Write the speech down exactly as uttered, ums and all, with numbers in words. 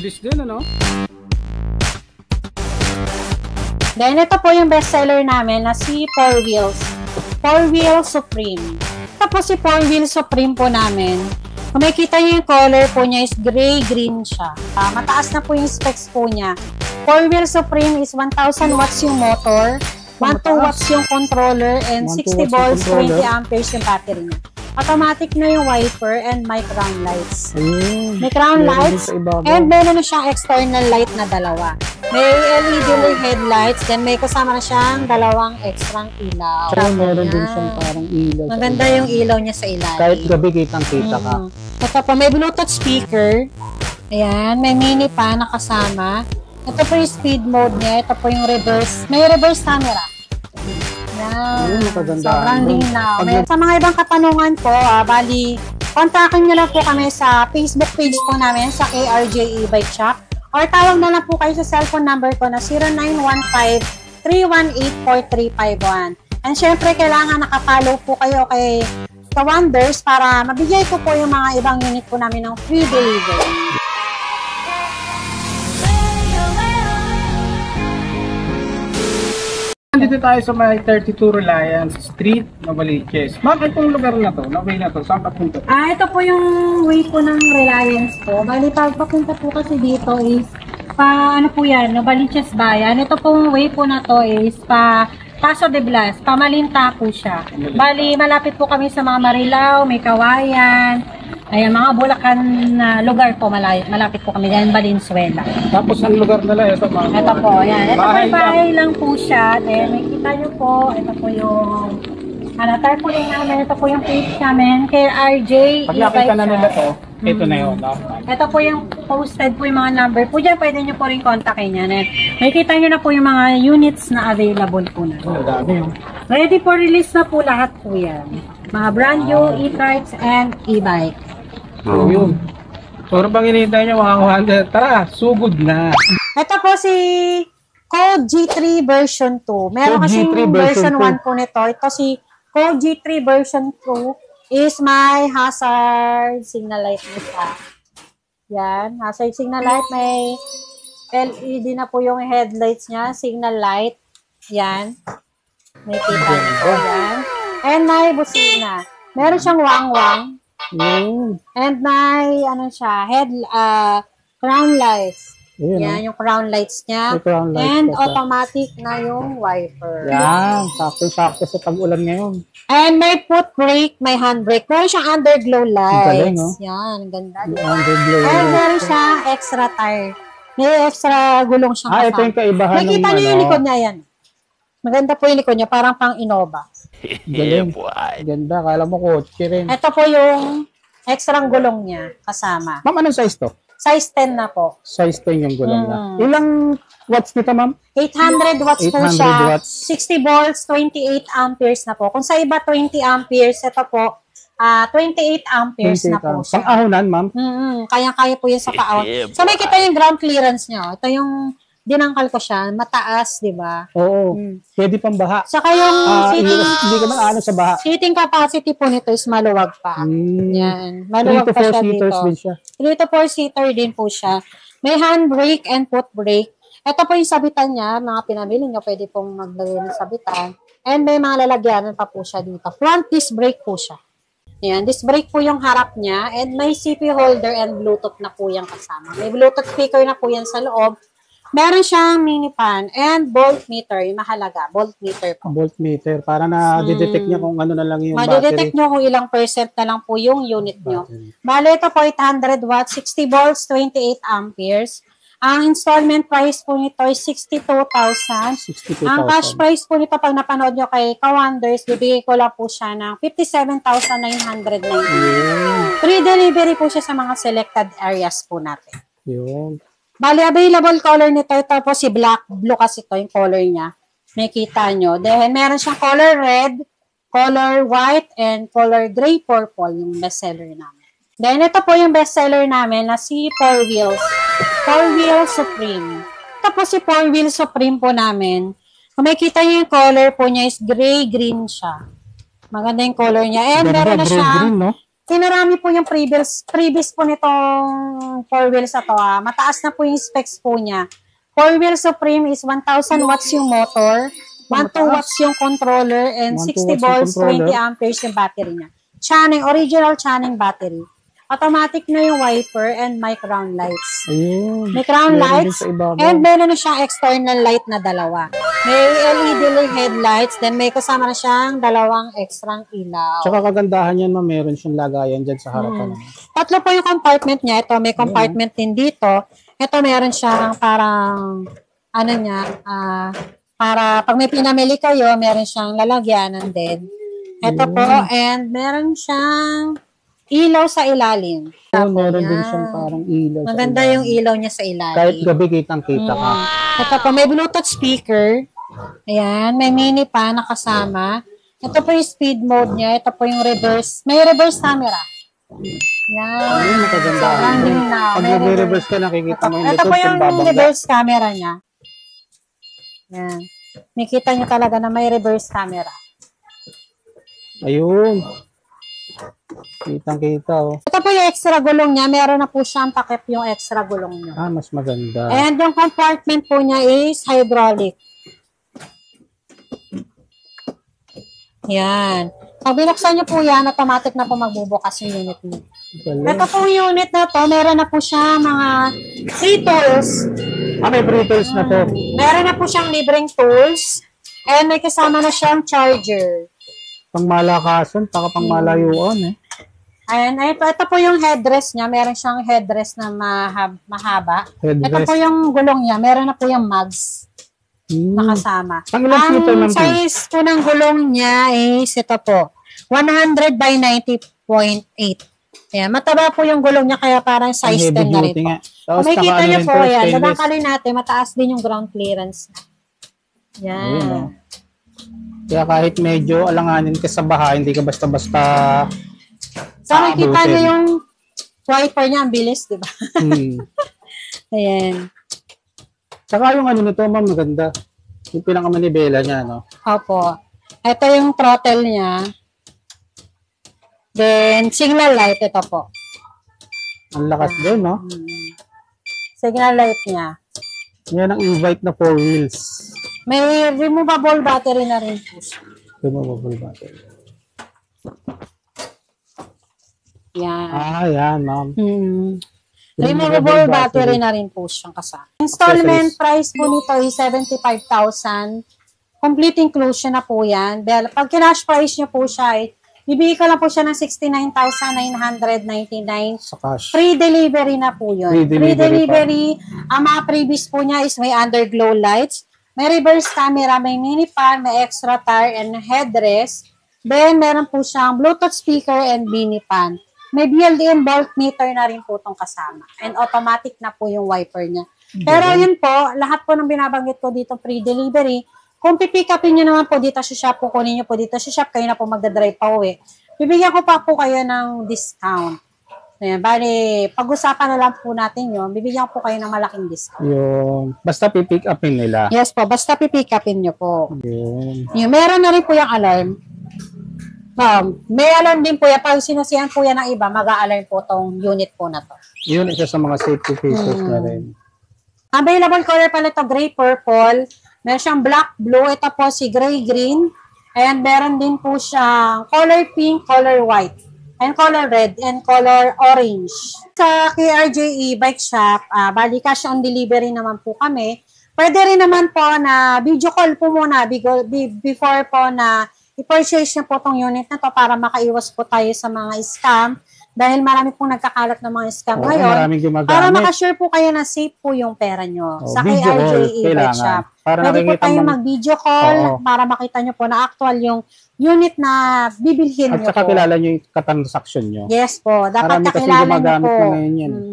Bilis din, ano? Then, ito po yung bestseller namin na si Four Wheels. Four Wheels Supreme. Ito po si Four Wheels Supreme po namin. Kung makikita nyo yung color po niya is gray-green siya. Uh, mataas na po yung specs po niya. Four Wheels Supreme is one thousand watts yung motor, one to two watts yung controller, and sixty volts, twenty amperes yung battery niya. Automatic na yung wiper and may crown lights. Mm, may crown lights and meron na siyang external light na dalawa. May L E D headlights, then may kasama na siyang dalawang extra ilaw. So, meron din siyang parang ilaw. Maganda yung ilaw niya sa ilalim. Kahit gabi kitang-kita ka. Mm -hmm. Ito po, may Bluetooth speaker. Ayan, may mini pa na kasama. Ito po yung speed mode niya. Ito po yung reverse. May reverse camera. Yan. Mm, sobrang linaw. Sa mga ibang katanungan po, ah, bali, kontakin nyo lang po kami sa Facebook page po namin sa K R J E-Bike Shop. Or tawag na lang po kayo sa cellphone number ko na zero nine one five, three one eight, four three five one. And syempre, kailangan nakapollow po kayo kay Kawanders para mabigay ko po yung mga ibang unit po namin ng free delivery. Dito tayo sa may thirty-two Reliance Street, Novaliches. Ma'am, itong lugar na to, na way na to, saan papunta? Ah, ito po yung way po ng Reliance po. Bali, pag papunta po kasi dito is, pa, ano po yan, Novaliches Bayan. Ito pong way po na to is, pa, Paso de Blas, pamalinta po siya. Bali, malapit po kami sa mga Marilao, may Kawayan, ayan, mga Bulacan na uh, lugar po, malapit, malapit po kami dyan, Valenzuela. Tapos ang lugar nila, ito mga... Ito po, yan. Ito bahay po bahay lang. lang po siya. Then, makikita nyo po, ito po yung, ano, tarpaulin namin, ito po yung page namin, K R J. Pag nakita na nila to, ito na yun. No? Ito po yung posted po yung mga number po dyan, pwede nyo po rin kontakin yan. And makikita nyo na po yung mga units na available po na. Oh, dami yun. Ready for release na po lahat po yan. Mga brand new, e-carts, and e-bike. So, yun. So, ano bang hinihintay nyo mga kuhanda? Tara, sugod na. Ito po si Code G three version two. Meron kasi version one po nito. Ito si Code G three version two is may hazard signal light nito. Yan, hazard signal light. May L E D na po yung headlights niya. Signal light. Yan. May kita nito. Yan. And may busina. Meron siyang wang-wang. Mm. And may, ano siya, head, uh, crown lights. Yan, yan yung crown lights niya. Crown lights and kasi automatic na yung wiper. Yan, sakto-sakto sa tag-ulan ngayon. And may foot brake, may handbrake. Meron siyang underglow lights. Galing, no? Yan, ganda. Underglow and meron siyang extra tire. May extra gulong siyang kasama. Ah, ito yung kaibahan ng nakita niyo yung likod niya yan. Maganda po yung likod niya, parang pang Innova. Galing. Ganda, kala mo kotse rin. Ito po yung extra gulong niya kasama. Ma'am, anong size to? Size ten na po. Size ten yung gulong na. Mm. Ilang watts nito, ma'am? eight hundred watts eight po hundred siya. Watts. sixty volts, twenty-eight amperes na po. Kung sa iba, twenty amperes. Ito po, uh, twenty-eight amperes na po siya. Pang-ahonan, ma'am? Mm-hmm. Kaya-kaya po yun sa paahon. So, may kita yung ground clearance niya. Ito yung dinangkal ko siya. Mataas, di ba? Oo. Mm. Pwede pang baha. Saka yung uh, seating, hindi ka man ano sa baha. Seating capacity po nito is maluwag pa. Mm. Yan. Maluwag pa siya dito. Din siya. three to four seater din po siya. May handbrake and foot brake. Ito po yung sabitan niya. Mga pinamili niyo, pwede pong maglagay ng sabitan. And may mga lalagyanan pa po siya dito. Front disc brake po siya. Yan. Disc brake po yung harap niya. And may C P holder and Bluetooth na po yung kasama. May Bluetooth speaker na po yan sa loob. Meron siyang mini fan and voltmeter, yung mahalaga, voltmeter po. Voltmeter, para na-detect hmm. niya kung ano na lang yung battery. Ma-detect nyo kung ilang percent na lang po yung unit nyo. Bale, ito po eight hundred watts, sixty volts, twenty-eight amperes. Ang installment price po nito ay sixty-two thousand. Ang cash price po nito pag napanood nyo kay Kawanders, bibigay ko lang po siya ng fifty-seven thousand nine hundred ninety. Yeah. Free delivery po siya sa mga selected areas po natin. Yun. Bali, available color nito, ito po si black, blue kasi ito, yung color niya. Makikita nyo. Then, meron siyang color red, color white, and color gray purple, yung bestseller namin. Then, ito po yung bestseller namin na si Four Wheels. Four Wheels Supreme. Ito po si Four Wheels Supreme po namin. Kung makikita nyo yung color po niya is gray-green siya. Maganda yung color niya. And ganda, meron na siyang green, no? Sinarami po yung previous, previous po nitong four wheels na to. Ah. Mataas na po yung specs po niya. four wheel Supreme is one thousand watts yung motor, one to two watts yung controller, and sixty volts, twenty amperes yung battery niya. Channing, original Channing battery. Automatic na yung wiper and may crown lights. Ayun. May crown lights and meron na siyang external light na dalawa. May L E D headlights, then may kasama na siyang dalawang extra ilaw. Tsaka kagandahan yan, ma'am, meron siyang lagayan dyan sa harapan. Hmm. Tatlo po yung compartment niya. Ito, may compartment din dito. Ito, meron siyang parang, ano niya, uh, para pag may pinamili kayo, meron siyang lalagyanan din. Ito po, and meron siyang ilaw sa ilalim. Oh, meron din siyang parang ilaw. Maganda yung ilaw niya sa ilalim. Kahit gabi kitang-kita ka. Mm. Ito po, may Bluetooth speaker. Ayan, may mini pa nakasama. Ito po yung speed mode niya. Ito po yung reverse. May reverse camera. Yan. Ayun, nakaganda. Pag nag-reverse ka, nakikita mo yung ito po yung babangga. reverse camera niya. Yan. Nakita niyo talaga na may reverse camera. Ayun. Kitang-kita, oh. Ito po yung extra gulong niya. Meron na po siyang takip yung extra gulong niya. Ah, mas maganda. And yung compartment po niya is hydraulic. Yan. Pag binuksan niyo po yan, automatic na po magbubukas yung unit niyo. Ito po yung unit na to, meron na po siya mga free tools. Ah, may free tools na to. Meron na po siyang libreng tools. And may kasama na siyang charger. Pang malakasan, taka pang malayuan eh. Ayan, ito, ito po yung headrest niya. Meron siyang headrest na mahab, mahaba. Headrest. Ito po yung gulong niya. Meron na po yung mugs hmm. nakasama. Ang ilang feet Ang size po ng gulong niya is ito po. one hundred by ninety point eight. Ayan, mataba po yung gulong niya kaya parang size ten na rin po. Kung may kita niyo po, ayan, dadangkalin natin, mataas din yung ground clearance. Yan. Ayun, oh. Kaya kahit medyo alanganin ka sa baha, hindi ka basta-basta so, nakikita niyo yung wiper niya, ang bilis, di ba? Hmm. Ayan. Saka yung ano nito, ma'am, maganda. Yung pinakamanibela niya, no? Opo. Ito yung throttle niya. Then, signal light, ito po. Ang lakas din, no? Hmm. Signal light niya. Yan ang invite na four wheels. May removable battery na rin po siya. Removable battery. Yan. Ah, yan, ma'am. Hmm. Removable battery na rin po siyang kasama. Installment price po nito is seventy-five thousand. Complete inclusion na po yan. Dahil pag kinash price nyo po siya, eh, bibigay ko lang po siya ng sixty-nine thousand nine hundred ninety-nine. Sa cash. Free delivery na po yun. Free delivery. Free delivery. Ang mga previous po niya is may underglow lights, may reverse camera, may mini fan, may extra tire and headrest. Then, meron po siyang Bluetooth speaker and mini fan. May built-in voltmeter na rin po itong kasama. And automatic na po yung wiper niya. Pero yun po, lahat po ng binabanggit ko dito free delivery. Kung pipick upin nyo naman po dito sa shop, kukunin nyo po dito sa shop, kayo na po magdadrive pa uwi. Bibigyan ko pa po kayo ng discount. Ayan, bali, pag-usapan na lang po natin yun, bibigyan ko po kayo ng malaking discount. Yung, basta pipick upin nila. Yes po, basta pipick upin nyo po. Yun. Yung, meron na rin po yung alarm. Um, may alarm din po yan. Pag sinasihan po yan ng iba, mag-a-alarm po tong unit po na to. Yun isa sa mga safety features hmm. na rin. Available color pala ito, gray purple. Meron siyang black blue. Ito po si gray green. And meron din po siyang color pink, color white. And color red, and color orange. Sa K R J E Bike Shop, uh, bali cash on delivery naman po kami. Pwede rin naman po na video call po muna before po na i-purchase nyo po tong unit na to para makaiwas po tayo sa mga scam. Dahil marami pong nagkakalat ng mga scam Oo, ngayon. Para gumagamit. makasure po kayo na safe po yung pera nyo Oo, sa K video R J call, E Bike Shop. Para Pwede po nakikita tayo mo- mag-video call Oo. para makita nyo po na actual yung unit na bibilhin At nyo saka po. kilala nyo yung katransaksyon nyo. Yes po. Dapat Marami kasi kakilala nyo gumagamit po. na ngayon yan. Mm,